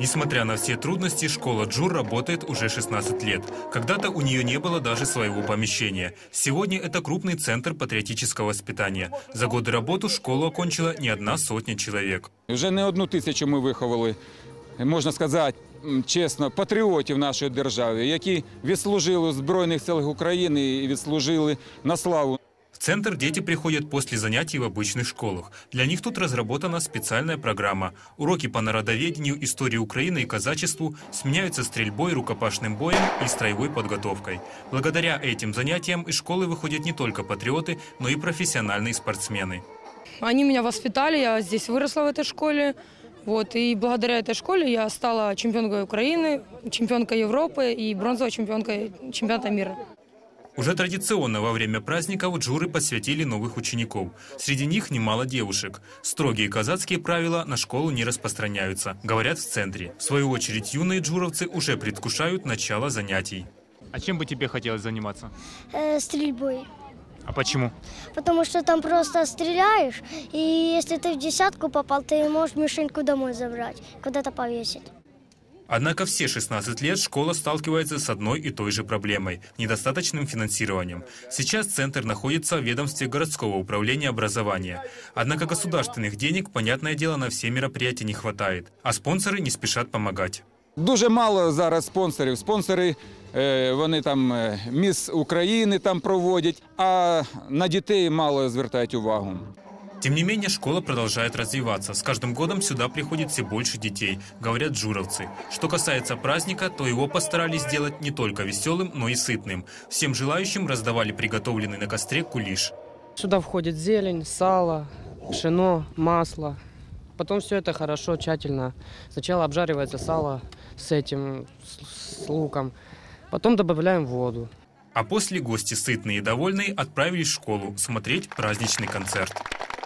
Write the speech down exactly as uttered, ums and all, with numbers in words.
Несмотря на все трудности, школа Джур работает уже шестнадцать лет. Когда-то у нее не было даже своего помещения. Сегодня это крупный центр патриотического воспитания. За годы работы школу окончила не одна сотня человек. Вже не одну тисячу ми виховали, можна сказати, чесно, патріотів нашої держави, які відслужили в Збройних силах України і відслужили на славу. В центр дети приходят после занятий в обычных школах. Для них тут разработана специальная программа. Уроки по народоведению, истории Украины и казачеству сменяются стрельбой, рукопашным боем и строевой подготовкой. Благодаря этим занятиям из школы выходят не только патриоты, но и профессиональные спортсмены. Они меня воспитали, я здесь выросла в этой школе. Вот, и благодаря этой школе я стала чемпионкой Украины, чемпионкой Европы и бронзовой чемпионкой чемпионата мира. Уже традиционно во время праздников джуры посвятили новых учеников. Среди них немало девушек. Строгие казацкие правила на школу не распространяются, говорят в центре. В свою очередь юные джуровцы уже предвкушают начало занятий. А чем бы тебе хотелось заниматься? Э, стрельбой. А почему? Потому что там просто стреляешь, и если ты в десятку попал, ты можешь мишеньку домой забрать, куда-то повесить. Однако все шестнадцать лет школа сталкивается с одной и той же проблемой – недостаточным финансированием. Сейчас центр находится в ведомстве городского управления образования. Однако государственных денег, понятное дело, на все мероприятия не хватает, а спонсоры не спешат помогать. Дуже мало зараз спонсорів. Спонсори, вони там Міс України там проводять, а на дітей мало звертають увагу. Тем не менее, школа продолжает развиваться. С каждым годом сюда приходит все больше детей, говорят джуровцы. Что касается праздника, то его постарались сделать не только веселым, но и сытным. Всем желающим раздавали приготовленный на костре кулиш. Сюда входит зелень, сало, пшено, масло. Потом все это хорошо, тщательно. Сначала обжаривается сало с этим, с луком. Потом добавляем воду. А после гости, сытные и довольные, отправились в школу смотреть праздничный концерт.